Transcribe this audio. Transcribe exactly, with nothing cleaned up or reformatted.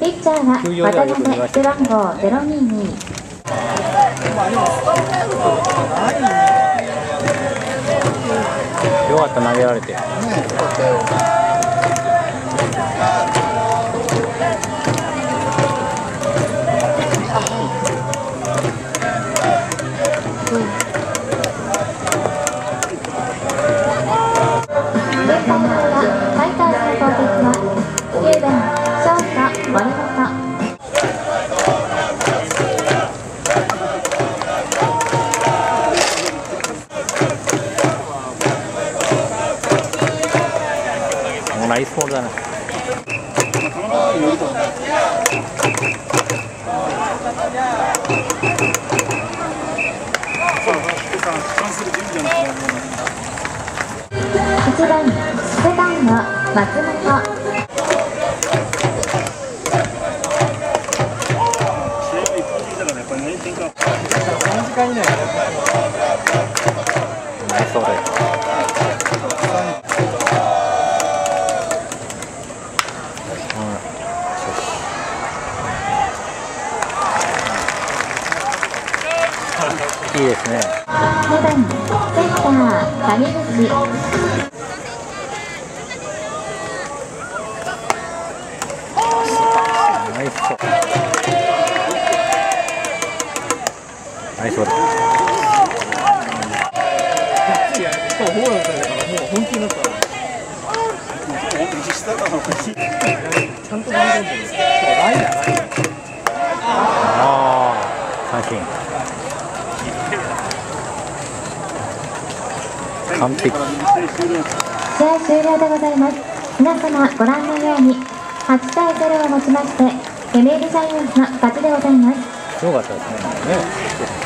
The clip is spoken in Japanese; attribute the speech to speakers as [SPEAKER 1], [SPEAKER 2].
[SPEAKER 1] ピッチャーは渡辺、背番号ゼロにに。
[SPEAKER 2] よかった、投げられて。ナイスボールだな。
[SPEAKER 1] 一番セカンド松本。
[SPEAKER 2] ナイスボール。いいですね。
[SPEAKER 1] にばんセンター谷口。
[SPEAKER 2] ナイスショット。ナイスボール。
[SPEAKER 3] そう、ホールだからもう本気になったら。ちゃんと頑張ってる。そう、ラインだな。
[SPEAKER 2] ああ、三振。完璧。
[SPEAKER 1] 試合終了でございます。皆様ご覧のようにはちたいゼロをもちまして読売ジャイアンツの勝ちでございます。
[SPEAKER 2] すごかったですね。ね。